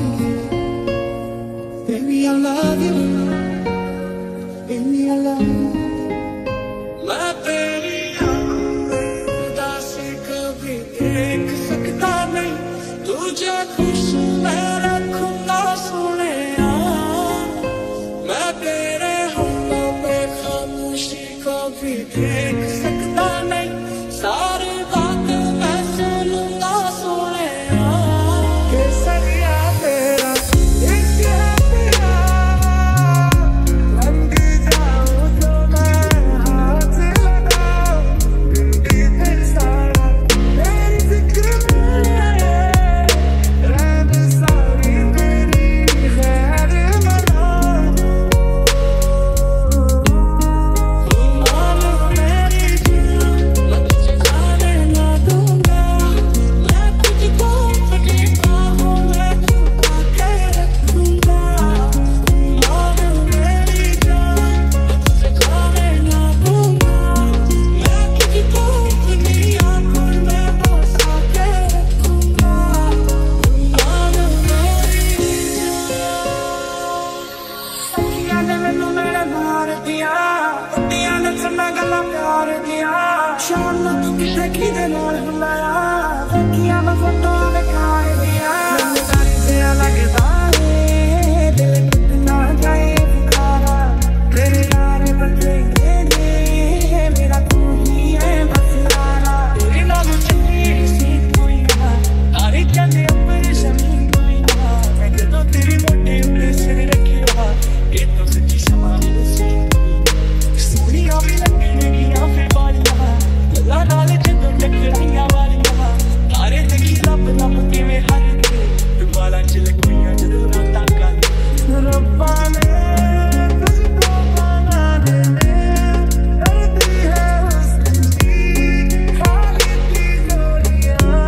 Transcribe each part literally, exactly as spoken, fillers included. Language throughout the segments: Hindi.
Baby, I love you. Baby, I love you. मैं तेरी उदासी कभी देख सकता नहीं, तुझे खुश मैं रखूंगा सोने। मैं तेरे होठों पे खामोशी कभी देख सकता नहीं, सारी बात मैं सुनूंगा सोने। केसरिया तेरा इश्क है तेरा, रंग जाऊं तो मैं हाथ लगाऊं, दिल दिल सारा तेरी फिक्र में, रात सारी मेरी खैर मनाऊं। तू मान मेरी जान, मैं तुझे जाने ना दूंगा, मैं तुझको अपनी बाहों में छुपा के रखूंगा। तू मान मेरी जान, मैं तुझे जाने ना दूंगा, मैं तुझको अपनी आंखों में बसा के रखूंगा। तू मान मेरी जान। सखियां ने मैनू मेरे मार दिया, कुत्तियां ने सुना गला प्यार दिया, शाम ਨੂੰ तू किथे किदे नाल बुलाया, सखियां मैं फोटो दिखाई दिया। मैनू तारी से लगदा है दिल टूट ना जाए पुकारा, तेरे यार बदले ने मेरा तू ही है बस यारा। तेरे नाल चंगी सी कोई ना, तारी चंद अपर शमी कोई ना, मैं जदों तेरे मोटे उते सिर रखिया, ये तो सच्ची समान सी सोनिया भी लगणगियां फिर बालियां, गल्लां नाल जदों टकराइयां वालियां, तारे देखी लब लब किवें हरदे, वालां च लगियां जदों रातां कालियां। रब्बा ने तुझको बनाने में दर्दी है हुस्न की, खाली की गोलियां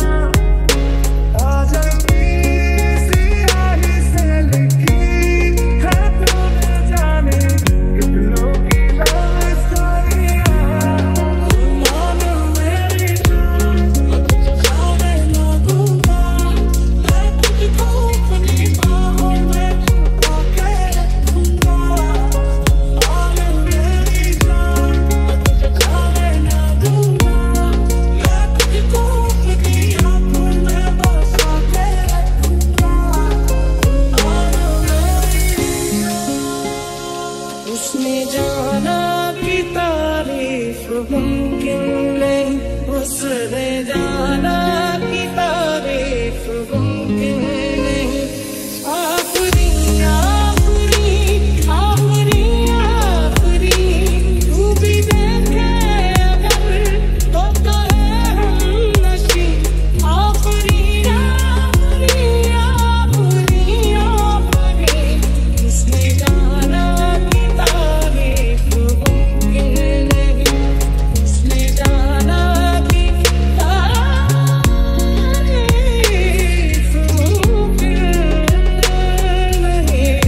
आ जाती सियाही से लिखी है, तूने जाने कितनों की लव स्टोरियां। तू मान मेरी जान, मैं तुझे जाने ना दूंगा, मैं तुझको अपनी बाहों में छुपा के रखूंगा। तू मान मेरी जान, मैं तुझे जाने ना दूंगा, मैं तुझको अपनी आंखों में बसा के रखूंगा। तू मान मेरी जान। उसने जाना कि तारीफ मुमकिन नहीं, उसने जाना कि तारीफ मुमकिन नहीं। आखिरी आखिरी आखिरी आखिरी तू भी देखे अगर तो कहे हमनशी। आखिरी आखिरी आखिरी आखिरी उसने जाना कि तारीफ मुमकिन नहीं, उसने जाना कि तारीफ मुमकिन नहीं।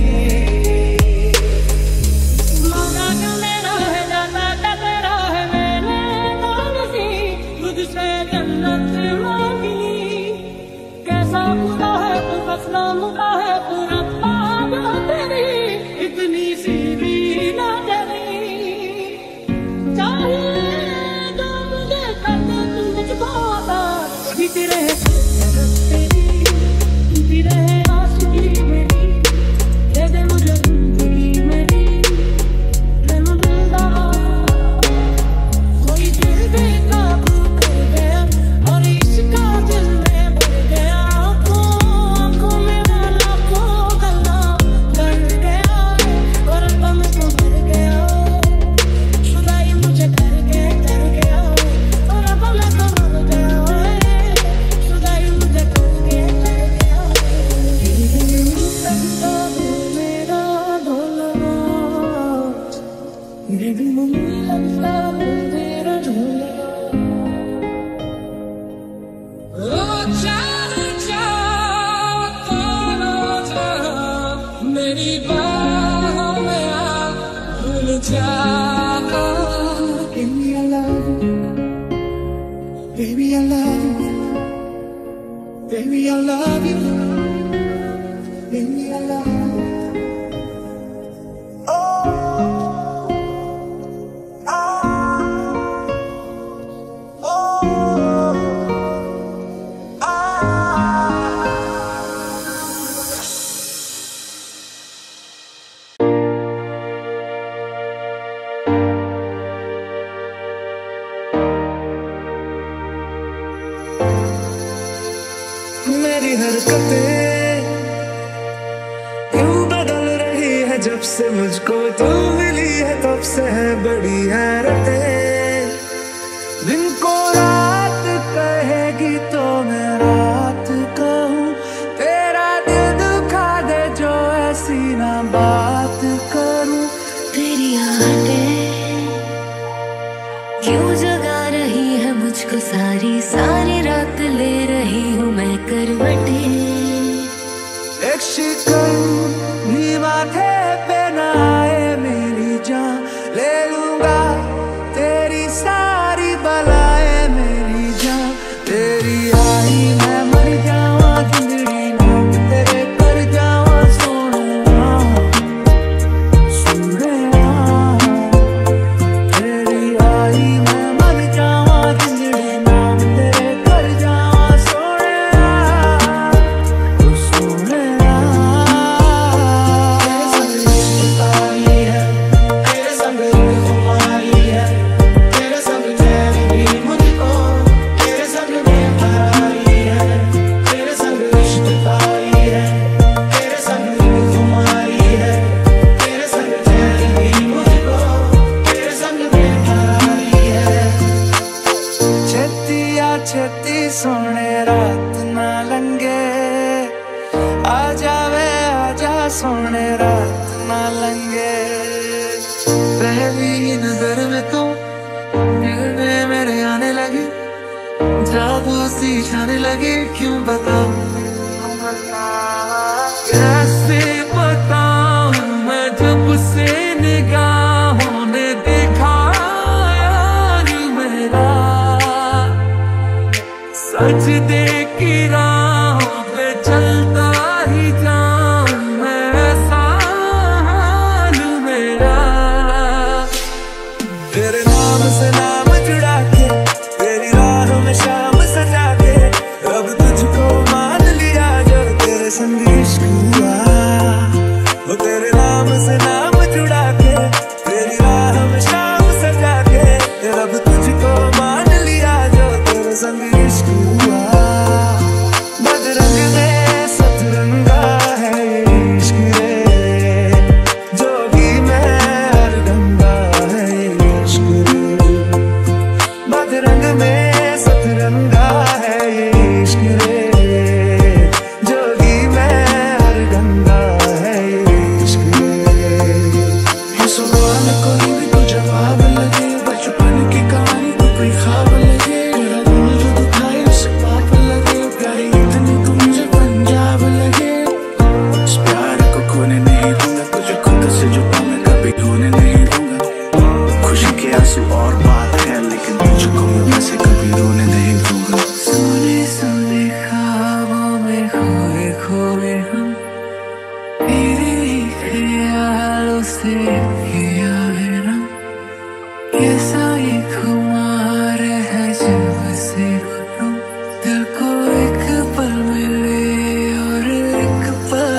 मांगा जो मेरा है जाता क्या तेरा है, मैंने तो नहीं तुझसे जन्नत मांगी। कैसा खुदा है तू, बस नाम का है तू, रब्बा जो तेरी इतनी सी भी ना डरी। चाहिए जो मुझे कर दे तू मुझको अता, जीती रहे जन्नत तेरी, जीती रहे आशिकी मेरी, दे दे मुझे जिंदगी मेरी प्रेम जिंदा। कोई दिल बेकाबू कर गया और इश्का दिल में भर गया, आंखों आंखों में वाला को गल्ला कर गया, और बम को भर गया, खुदाई मुझे कर के कर गया, और अब मैं तो मर गया, खुदाई मुझे कर के कर गया। दिल लगता है मेरा ढोलना, मेरे भी मन लगता है तेरा ढोलना। ओ जाने जा कौन जा, मेरी बाहों में आ भूल जा। Give me your love, baby I love you, baby I love you, आदतें क्यों बदल रही है जब से मुझको तू मिली है, तब से है बड़ी हैरतें। दिन को रात कहेगी तो मैं रात कहूँ, तेरा दिल दुखा दे जो ऐसी ना बात करूँ। तेरी आदतें क्यों जगा रही है मुझको, सारी सारी रात ले रही हूँ मैं करवटें। एक शिकन भी माथे पे ना आए मेरी जान, ले लूंगा तेरी सारी बलाएं मेरी जान। तेरी आई मैं मर जावा, जिंदड़ी नाम तेरे कर जावा सोना सोना। तेरी आई मैं मर जावा, जिंदड़ी नाम तेरे कर जावा सोना सोना। तेरे संग तेरे संग खुमारी है, तेरे संग चैन भी मुझको, तेरे संग बेकरारी है, तेरे संग इश्क तारी है। तेरे संग खुमारी है, तेरे संग चैन भी मुझको, तेरे संग बेकरारी है। छेती आ छेती सोने रात ना लंगे, आ जावे आजा सोने रात ना लंगे। पहली नजर में तो दिल में मेरे आने लगी, जादू सी छाने लगी, क्यों बताऊं कैसे बताऊं मैं, जब से निगाहों ने देखा यार मेरा, सजदे की राहों पे चलता ही जाऊं मैं, ऐसा हाल मेरा। तेरे नाम से नाम जुड़ा के, तेरी राह में शाम सजा के, अब तुझको मान लिया जो तेरे संग इश्क हुआ। वो तेरे नाम से नाम जुड़ा के, तेरी राह में शाम सजा के, अब तुझको मान लिया जो तेरे संग इश्क हुआ। बदरंग में सतरंगा है ये इश्क रे, जोगी में हर गंगा है ये इश्क रे। बदरंग में सतरंगा है ये इश्क रे, जोगी में हर गंगा है ये इश्क रे। ये सवाल कोई भी तो जवाब लगे, बचपन की कहानी तो कोई ख्वाब लगे, तेरा दिल जो दुखाए उसे पाप लगे, प्यारी इतनी तू मुझे पंजाब लगे। इस प्यार को खोने नहीं दूंगा, तुझे खुद से जुदा मैं कभी होने नहीं दूंगा। खुशी के आंसू और बात है, लेकिन तुझको मैं वैसे कभी रोने नहीं दूंगा। सोने सोने ख्वाबों में खोए खोए हम, तेरे ही ख्यालों से किया है रंग, कैसा ये खुमार है जब से तुम दिल को एक पल मिले और एक पल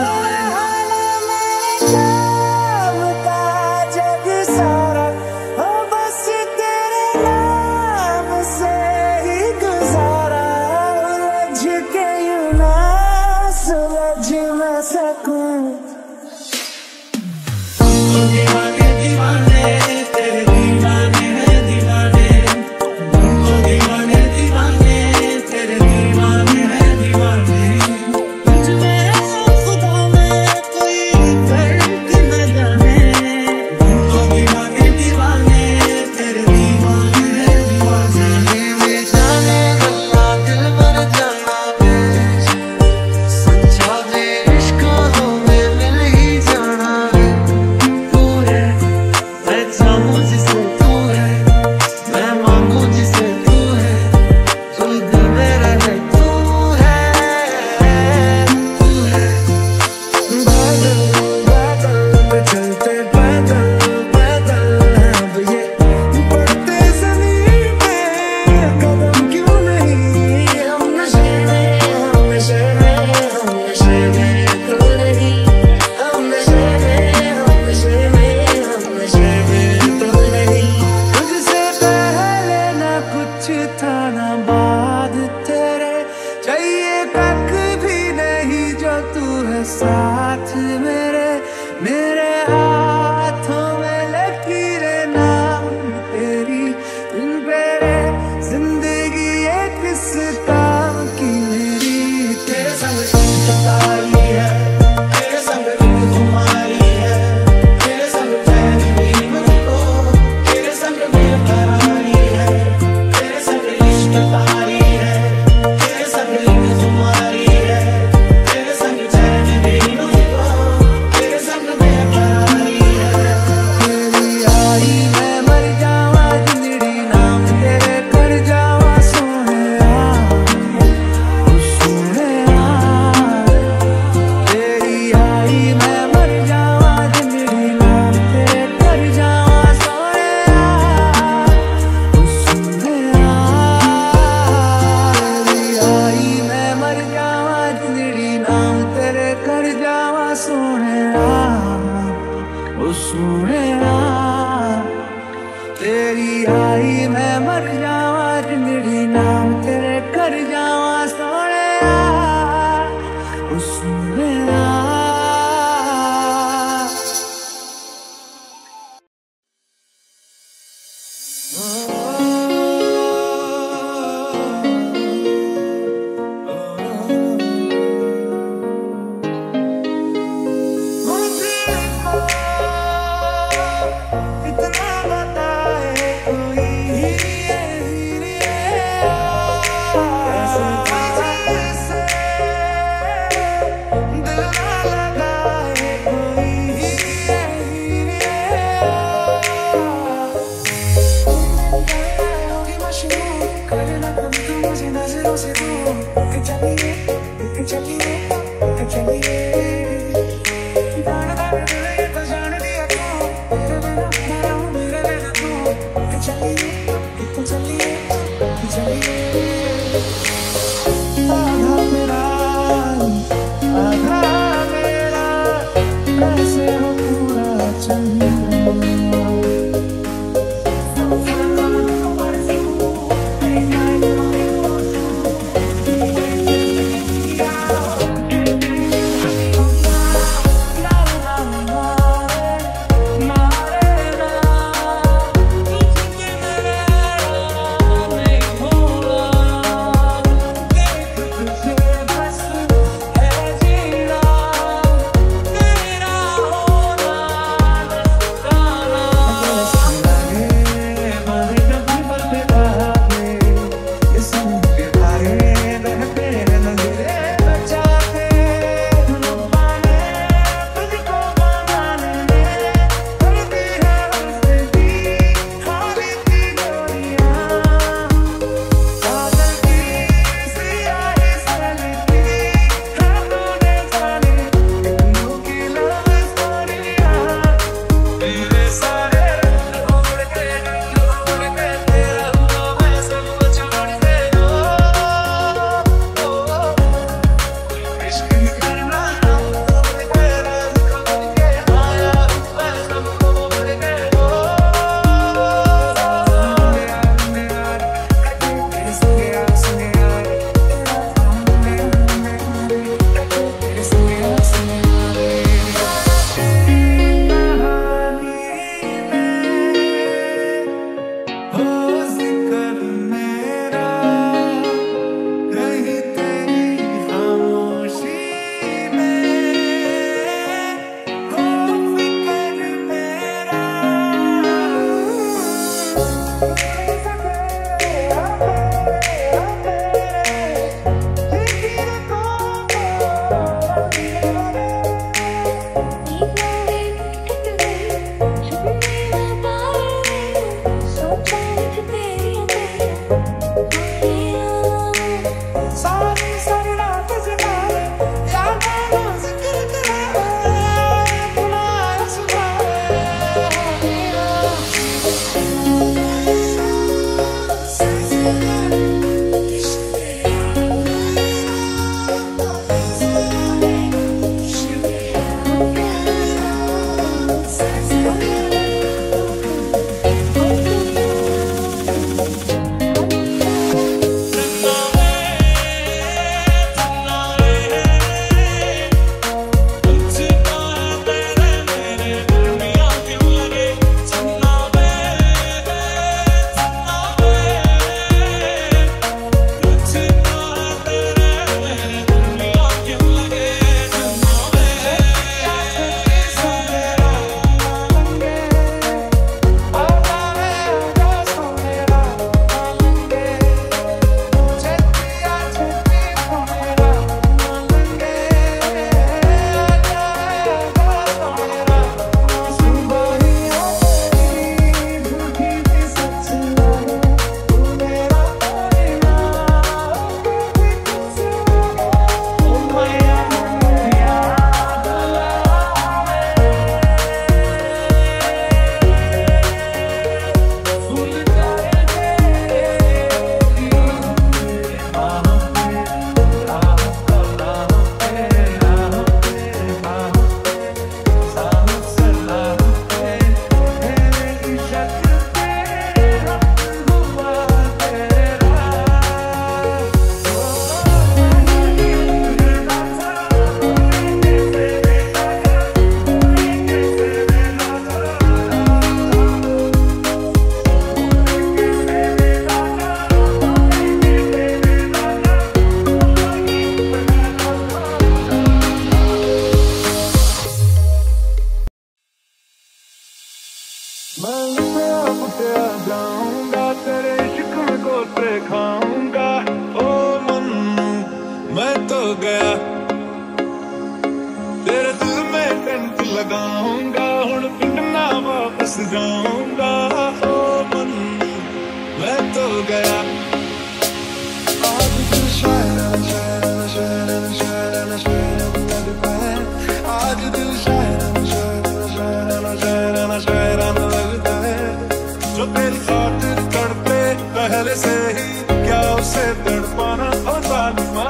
जग सारा हो बस तेरे नाम से ही गुजारा। उलझ के यूं ना सुलझ ना सकूं। साथ मेरे मेरे हाथों में लकीरें नाम तेरी, इन पे जिंदगी ये किस काम की मेरी। तेरे संग तारी है, तेरे संग तुम्हारी है, तेरे संग चैन भी मुझको, तेरे संग बेकरारी है, तेरे संग इश्क तारी है, तेरे संग तुम्हारी है, तेरे संग चैन भी मुझको, तेरे संग बेकरारी है। तेरी आई मैं मर जावा जिंदड़ी नाम तेरे कर जावा सोहणिया, ओ सोहणिया। तेरी आई मैं मर जावा जिंदड़ी नाम तेरे कर जावा सोहणिया, ओ सोहणिया। तेरी आई मैं मर जावा जिंदड़ी नाम तेरे कर जावा सोहणिया, ओ सोहणिया। तेरी आई मैं मर जावा जिंदड़ी नाम तेरे कर जावा सोहणिया, ओ सोहणिया। मुझे इतना बताए कोई, लगाऊंगा हुण पिंड ना वापस जाऊंगा ओ मन मैं तो गया आज दिल शायरा शायरा शायरा शायरा शायरा लगता है आज दिल शायरा शायरा शायरा शायरा शायरा लगता है जो तेरी खातिर तड़पे पहले से ही क्या उसे तड़पाना ओ जालिमा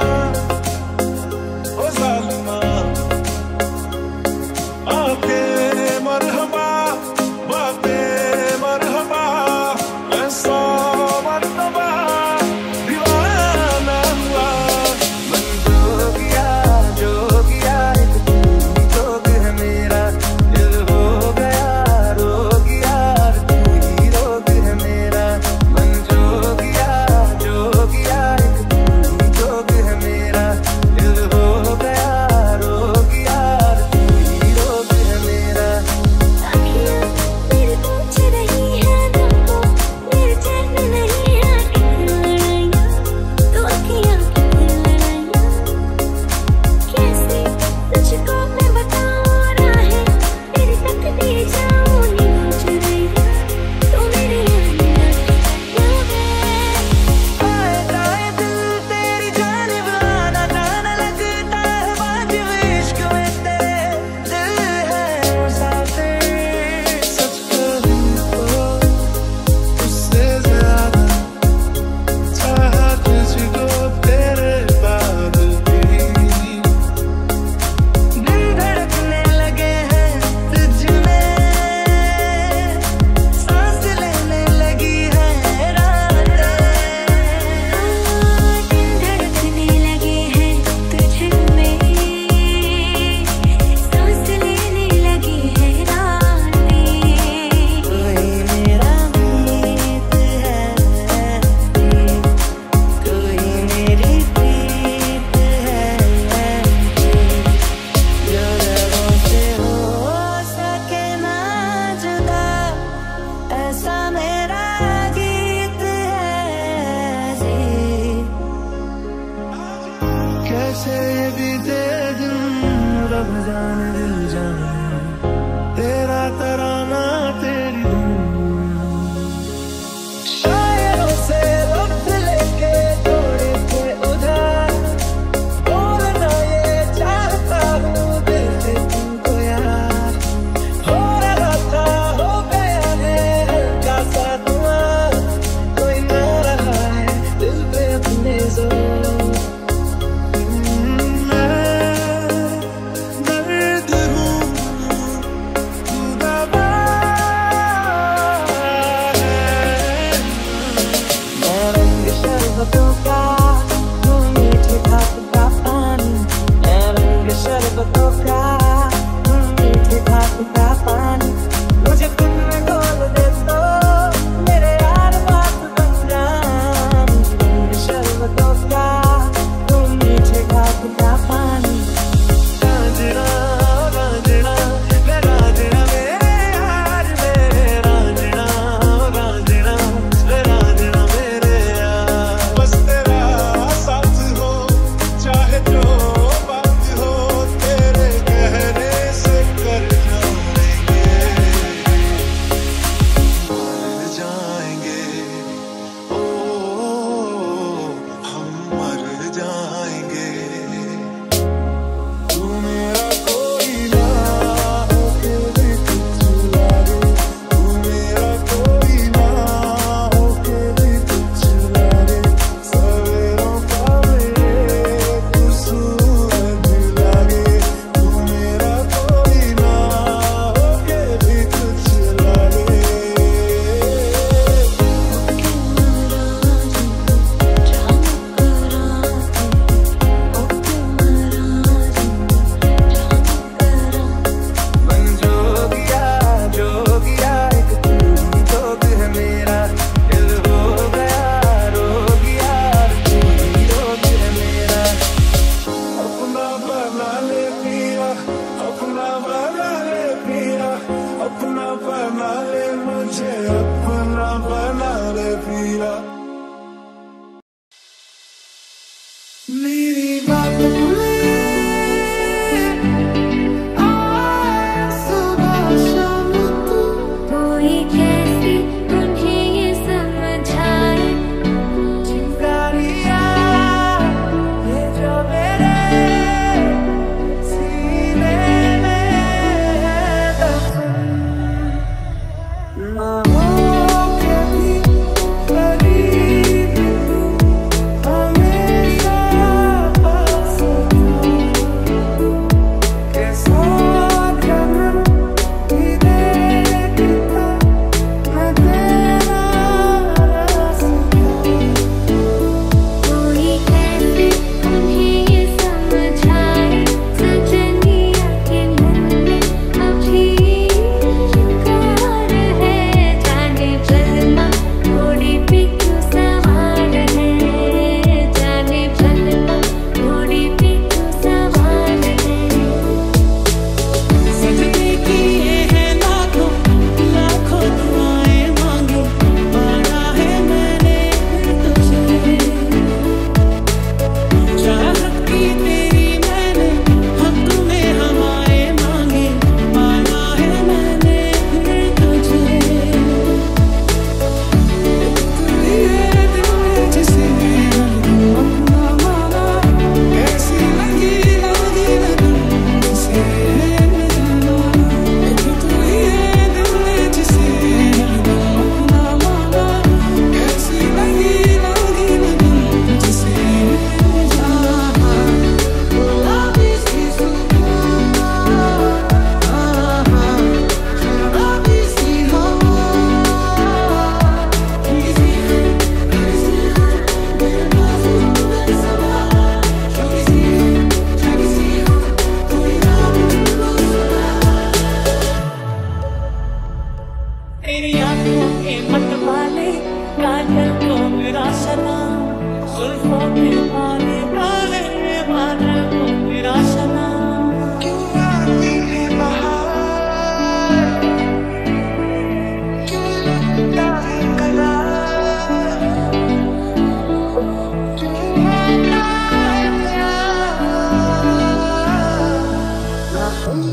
ओ जालिमा आके मरहबा बातें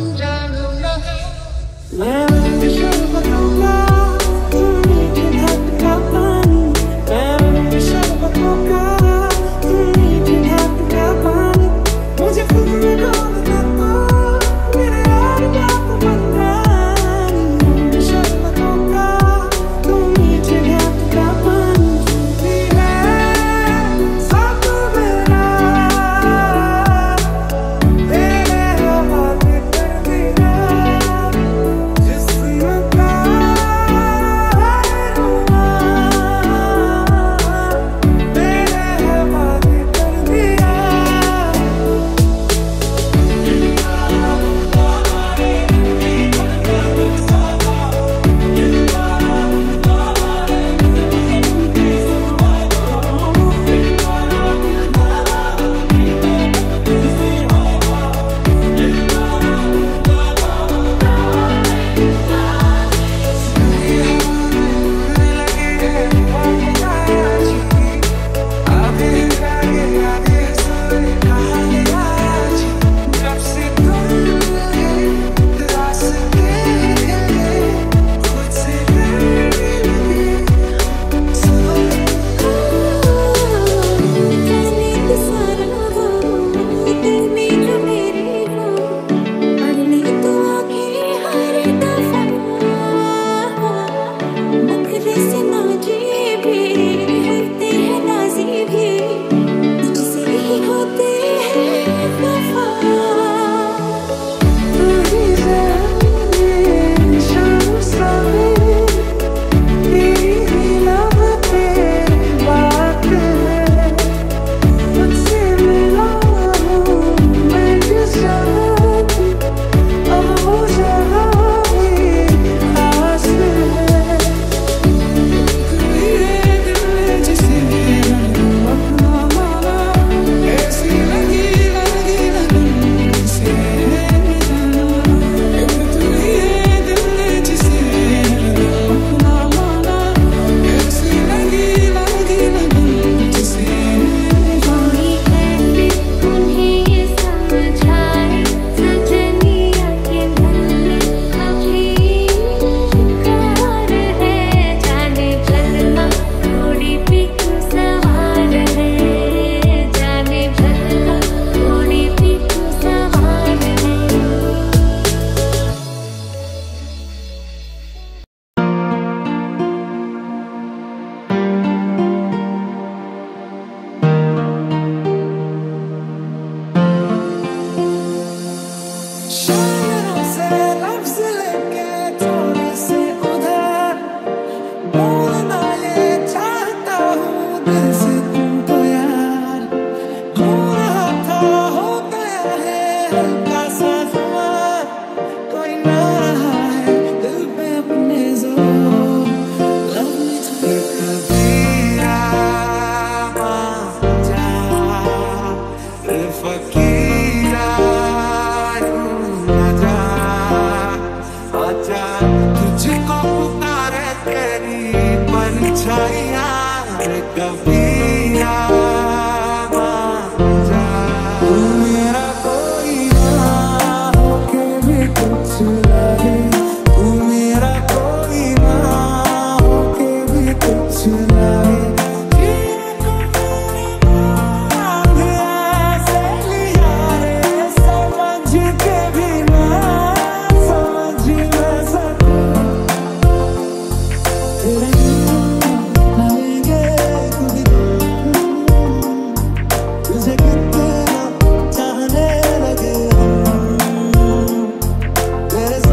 तुझे कितना चाहने लगे हम, मेरे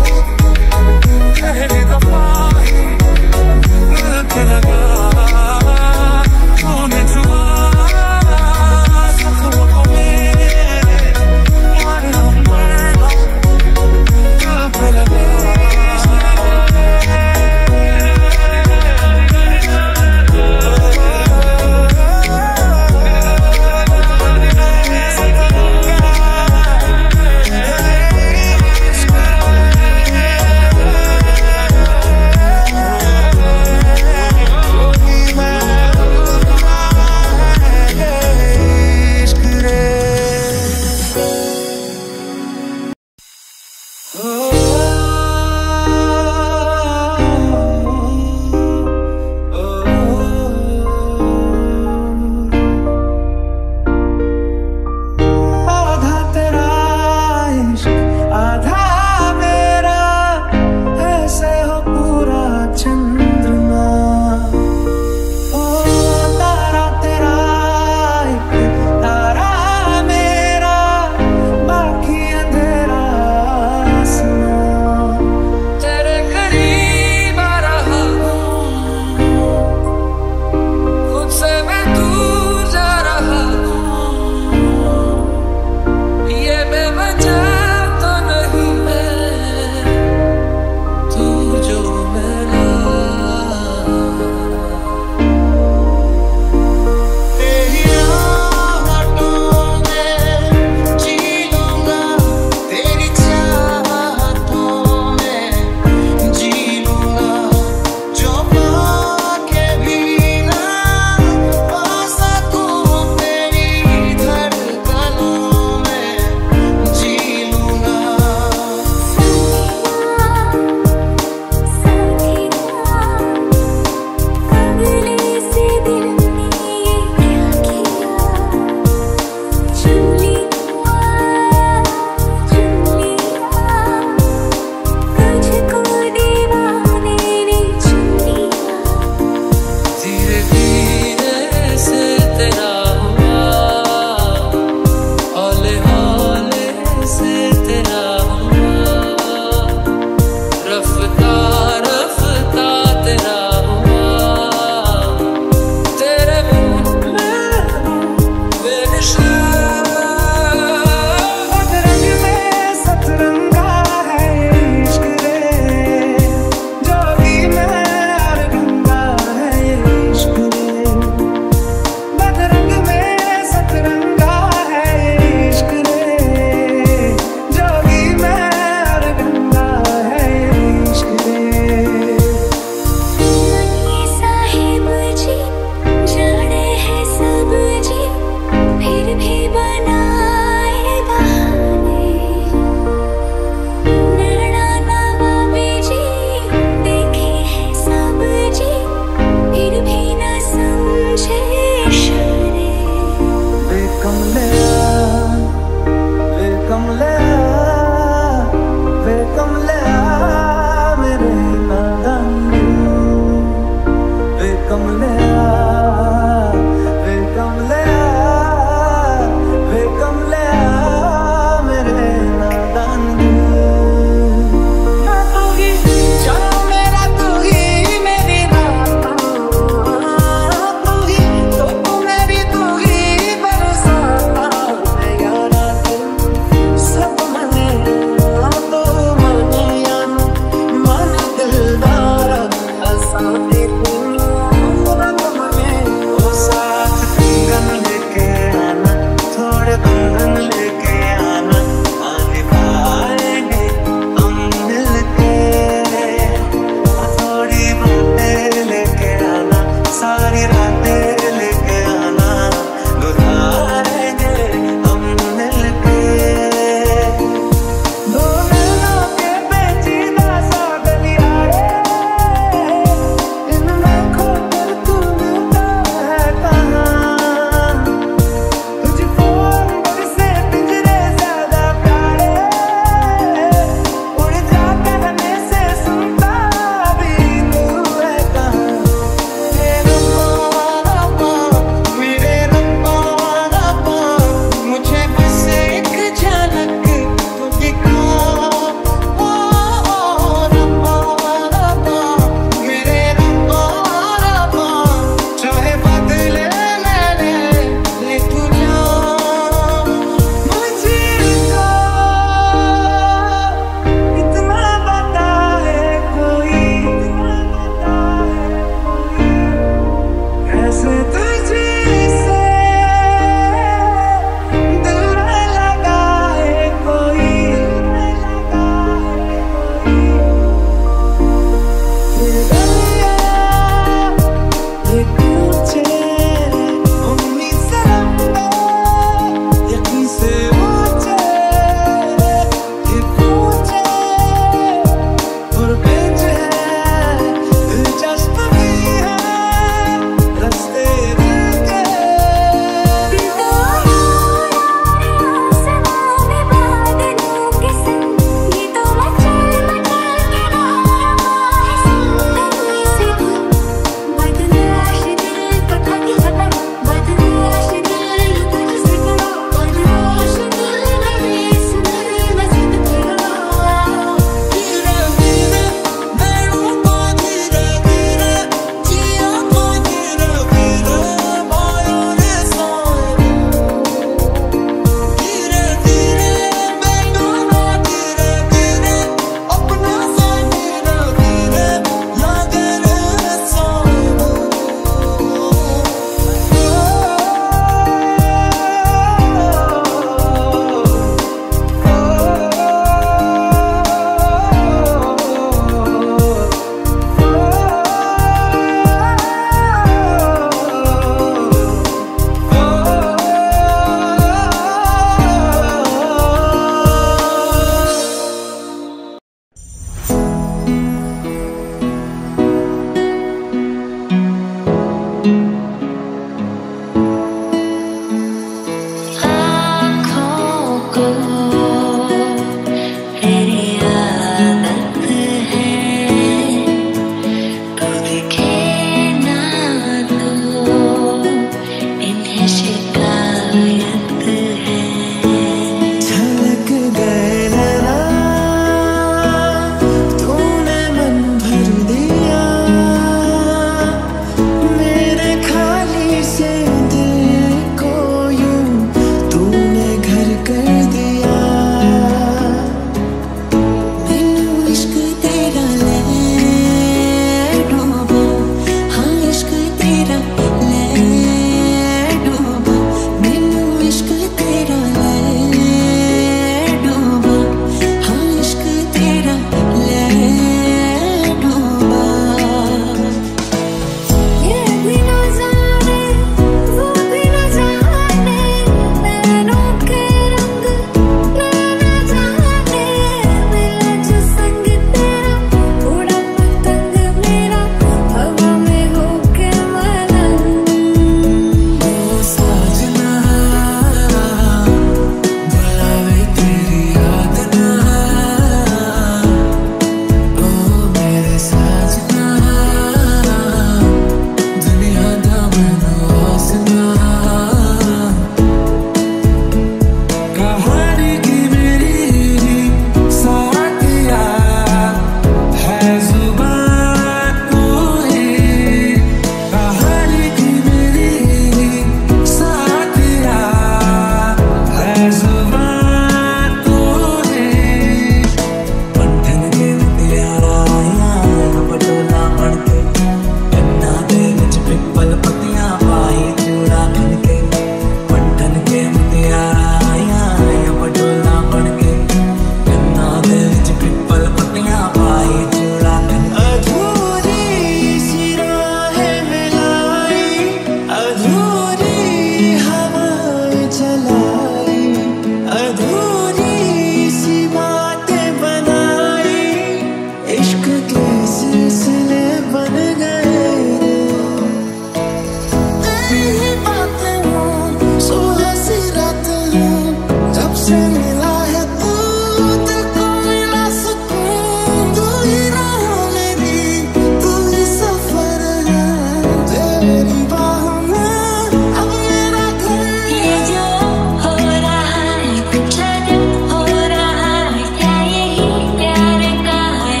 सुबह सी रात है जब से मिला है तू, दिल को मिला सुकून। तू ही राह मेरी, तू ही सफर है, तेरी बाहों में अब मेरा घर। ये जो हो रहा है कुछ अजब हो रहा है, क्या यही प्यार का है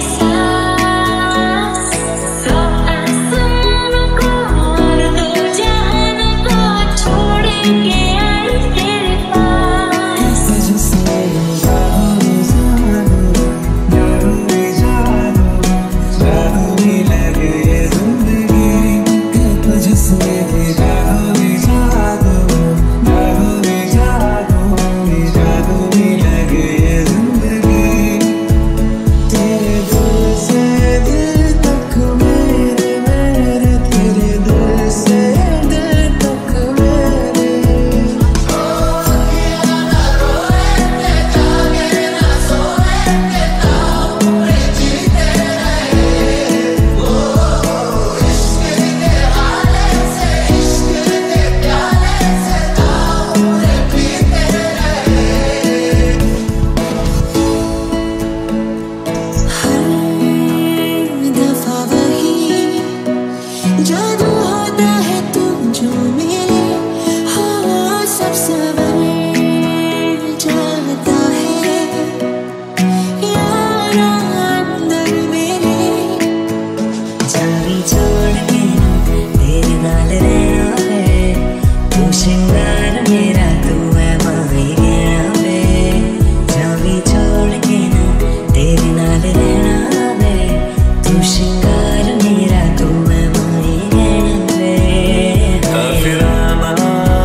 एहसास? तो आसमां को और दो जहान को छोड़ के आई तेरे पास। तुझसे जादू जादू जादू भी जादू, जादू भी लगे ये जिंदगी। तुझसे जादू भी जादू, जादू भी जादू, जादू भी लगे ये जिंदगी। तेरे दिल से दिल तक मेरे, मेरे तेरे दिल से दिल तक मेरे। हर दफा वही जादू होता है तुम जो मिले हो, सब सवर जाता है यार अंदर मेरे। चाबी छोड़ के ना तेरे नाल रहना वे, तू श्रृंगार मेरा तू है माही गया वे। चाबी छोड़ के ना तेरे नाल रहना वे, तू श्रृंगार मेरा तू है माही गया वे। काफिराना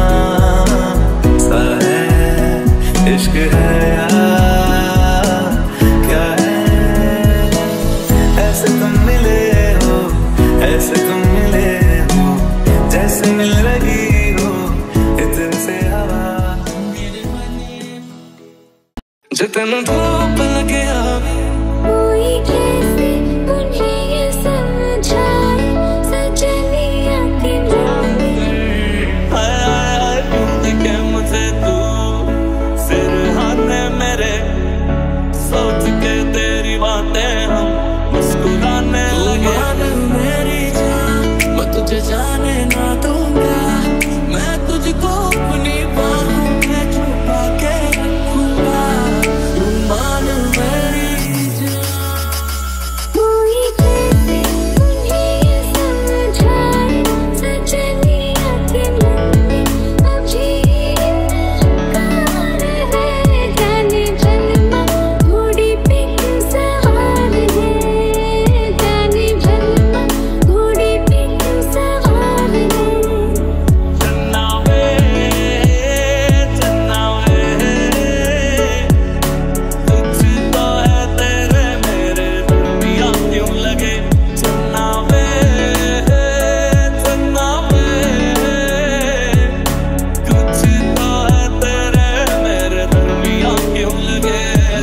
सा है इश्क है या क्या है, ऐसे तुम मिले हो, ऐसे तुम मिले हो, जैसे मिल रही हो इतने से हवा। जितना धूप लगे आवे कोई कैसे उन्हें ये समझाए, सजनिया के नाम हाय हाय हाय ढूंढ के मुझे तू सिरहाने मेरे, सोच के तेरी बातें हम मुस्कुराने लगे। मेरी जान मैं तुझे जाने ना दूंगा, मैं तुझको अपनी बाहों में छुपा के रखूंगा। तू मान मेरी जान। कोई कैसे उन्हें ये समझाए, सजनिया के मन में अभी इनकार है। जाने जन्मा घोड़ी पे क्यों सवार है, जाने जन्मा घोड़ी पे क्यों सवार है। चन्ना वे चन्ना वे, कुछ तो है तेरे मेरे दरमियां क्यों लगे। चन्ना वे चन्ना वे, कुछ तो है तेरे मेरे दरमियां क्यों लगे।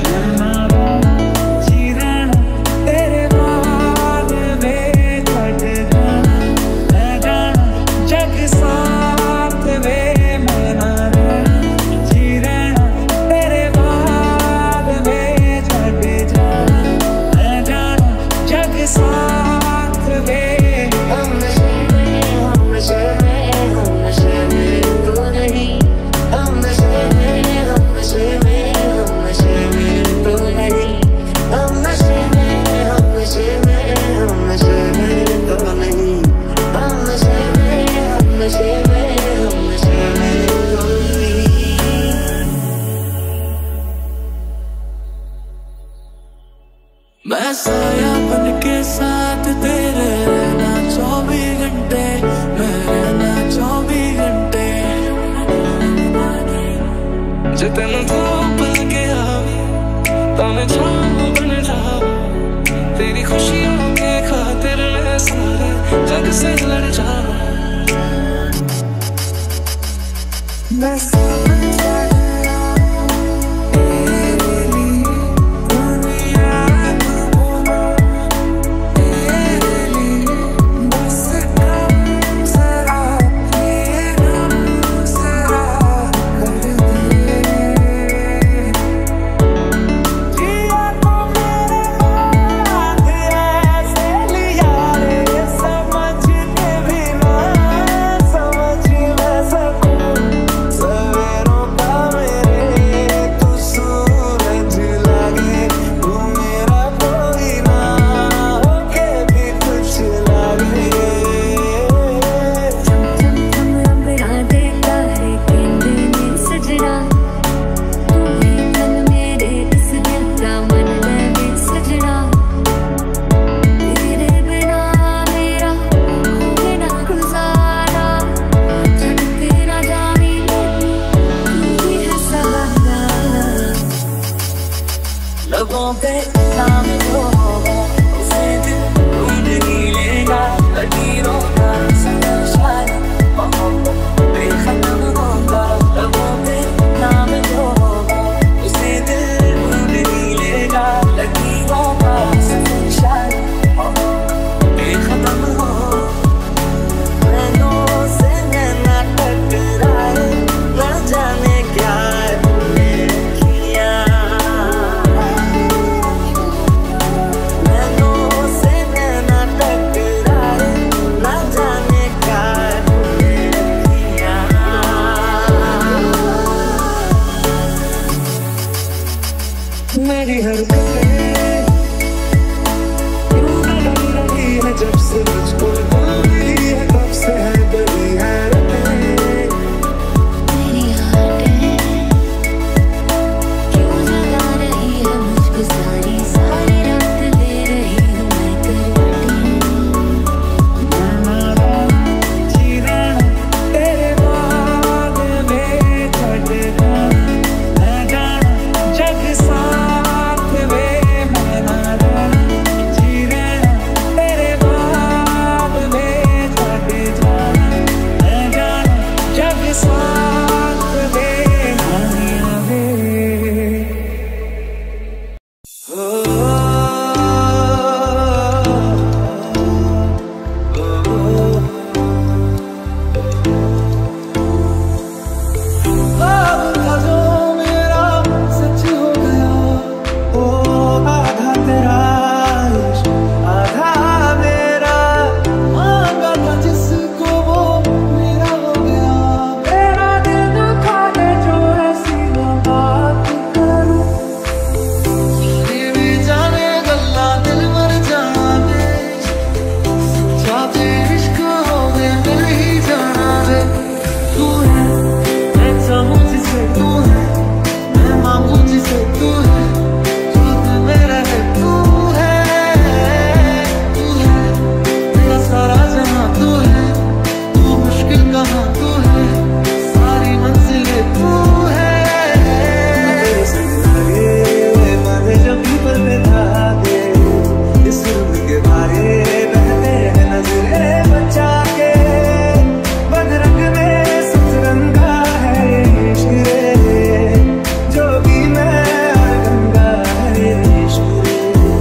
जी रहना तेरे बाद में छट जाना, मैं जाना जग साथ वे मैं ना रहना। जी रहना तेरे बाद में छट जाना, मैं जाना जग साथ वे। हम नशे में, हम नशे में, हम नशे में तू नहीं। हम नशे में, हम नशे में, हम नशे में तू नहीं। हम नशे में, हम नशे में, हम नशे में तू नहीं। हम नशे में, हम नशे में, हम नशे में तू नहीं। मैं साया बन के साथ तेरे रहना चौबीस घंटे, मैं रहना चौबीस घंटे। जितना धूप लगे आवे तो मैं छाँव बन जाऊं, तेरी खुशियों के खातिर मैं सारे जग से लड़ जाऊं। मैं तेरी हरकतें क्यों बदल रही है जब से मुझको मिली है तब से है बड़ी हैरतें मेरी हार्टें क्यों जला रही है मुझको सारी सारी रात दे रही हूँ मैं करवटें जीना तेरे बाग में छटना मैं जाना जग साथ में मैं ना जाना जीना तेरे बाग में छट जाना मैं जाना जग साथ में आने आवे हो ख्वाब था जो मेरा सच हो गया ओ आधा तेरा इश्क आधा मेरा मांगा था जिसको वो मेरा हो गया मेरा दिल दुखा है जो ऐसी मैं बात करूं ये भी जाने गल्ला दिल मर जावे जाते इश्क हो गए मिल ही जाना वे तू है मैं चाहूं जिसे तू है मैं मांगू जिसे तू है जो दिल मेरा है तू है तू है मेरा सारा जहां तू है तू मुश्किल कहां तू है सारी मंजिलें तू है तेरे संग लगे माने जब भी पर में धागे इस रूम के बारे बहते हैं नजरे बचा के बदरंग में सतरंगा है इश्क रे जोगी में हर गंगा है इश्क रे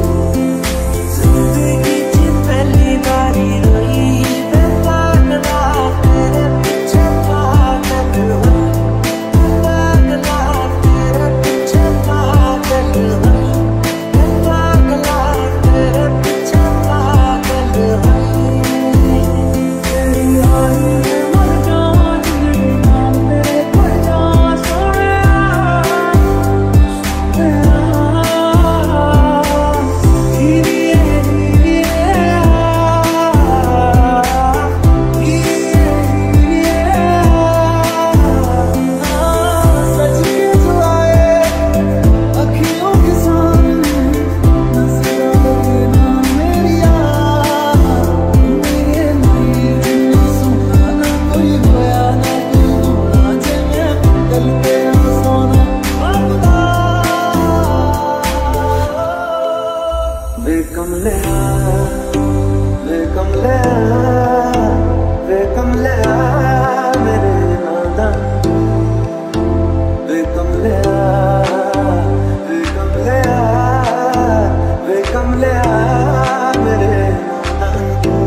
जिंदगी की पहली बारी रोई मैं पागला तेरे पीछे पागल हूँ पागला तेरे पीछे पागल हूँ मैं पागला तेरे पीछे पागल हूँ तेरी आई में मर जाऊं जिंदगी नाम तेरे खो जाऊं सोनिया हीरे हीरे सच के जो आए अखियों के सामने नजरों लगे ना मेरी मेरे नहीं जिन्हें सुना ना कोई होया ना कोई होना जिन्हें दिल पे सोना अपना वे कमले वे कमले वे कमले मेरे नादान वे कमले वे कमले वे कमले मेरे नादान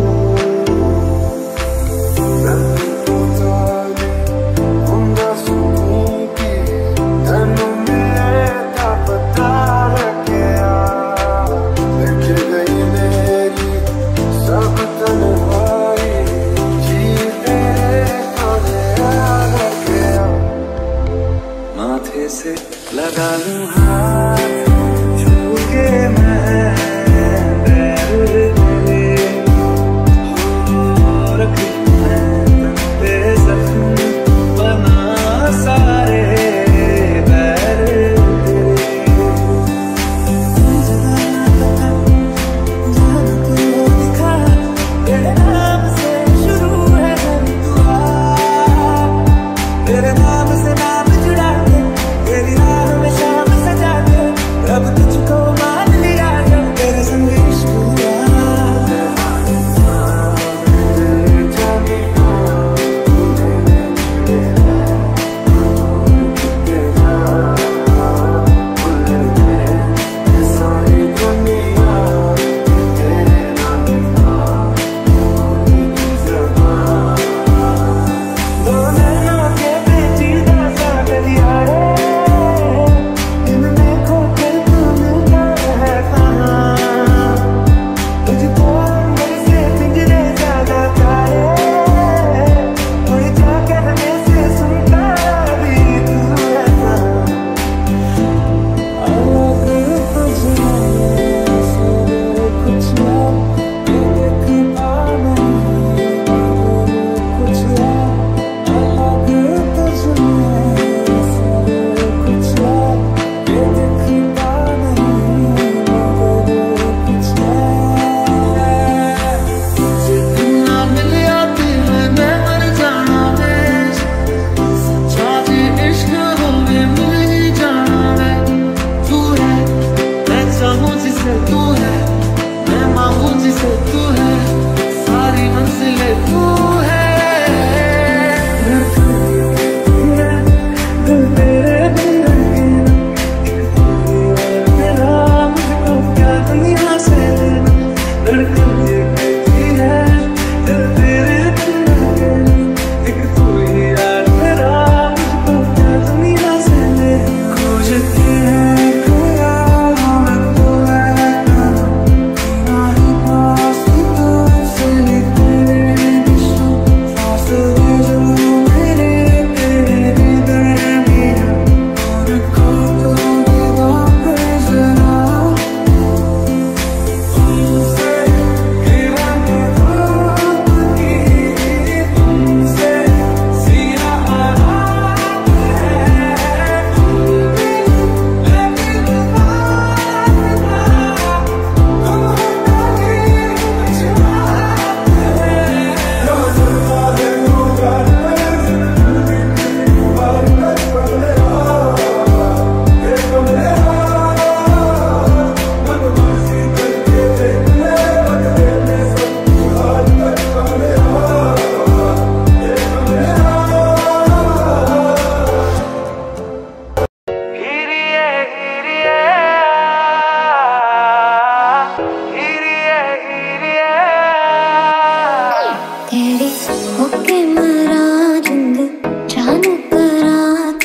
होंदा सुकून की तनु मिले का पता रखिया देख गई मेरी सब तन्हाई जी तेरे खाने आ गया माथे से लगा लूं हाथ छू के मैं पैर तेरे हो रखी मैं तन पे जख्म बना सारे पैर तेरे नाम से शुरू है हर दुआ तेरे नाम से नाम जुड़ा के तेरी राह में शाम सजा के अब तुझको मान लिया है तेरे संग इश्क हुआ सारी दुनिया तेरे नाम दो नैनों के पेचीदा सा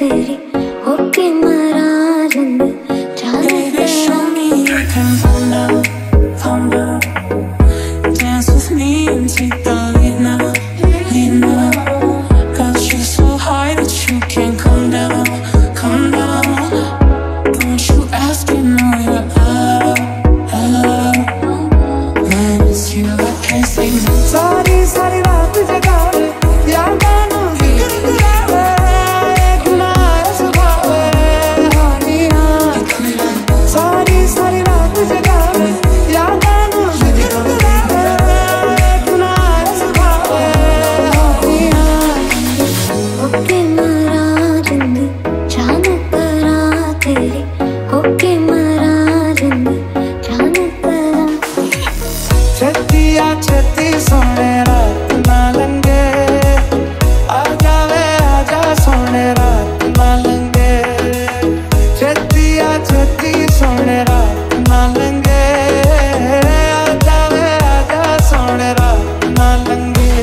तेरी होके मरा जिंद जान Baby, show me you can calm down, calm down. Dance with me and take the lead now, lead now. Got you so high that you can't come down, come down. Don't you ask, you know you're out, out. Man, it's you, I can't say no. Sorry, sorry, रात जगावे, यादां गिर गिरावे, एक नार सुभावे, हानी हाँ. Sorry, sorry, रात जगावे, यादां गिर गिरावे, एक नार सुभावे, हानी हाँ. होके मरा जिंद जान करा तेरी होके मरा जिंद जान करा छतिया छती सोने रात ना लंगे, आजा वे आजा सोने रात ना लंगे. छतिया छती सोने रात ना लंगे, आजा वे आजा सोने रात ना लंगे.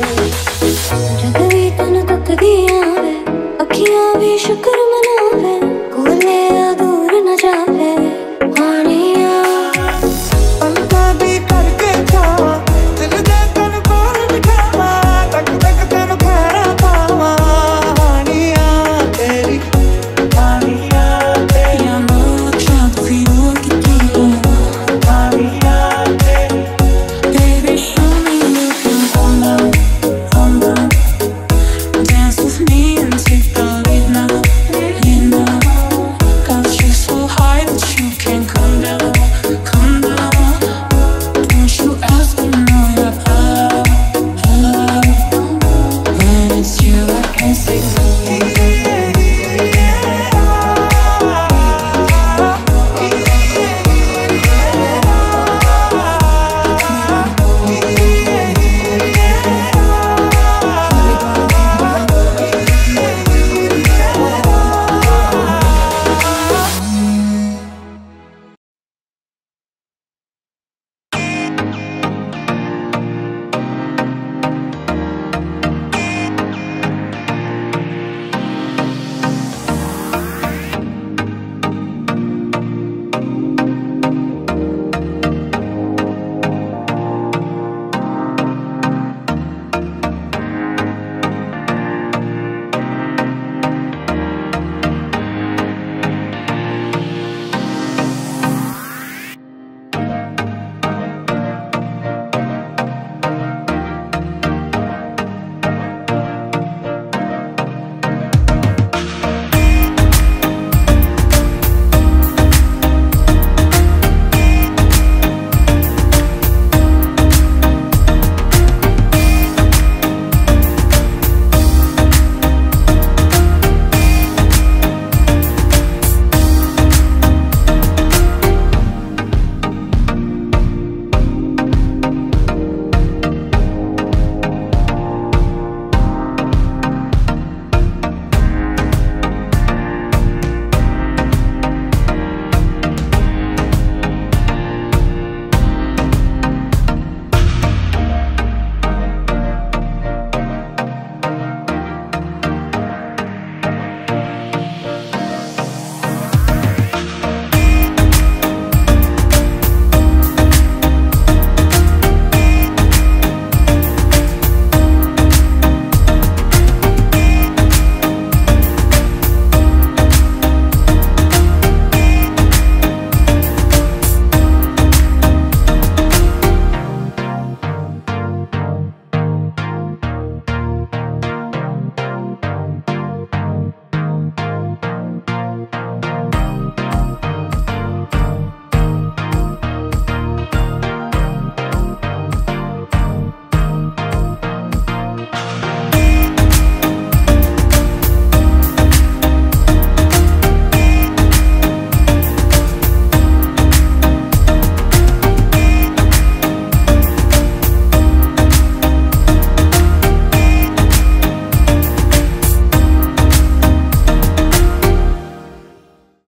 जग भी तन तक दिया वे अखियां भी शुक्र मनावे कोले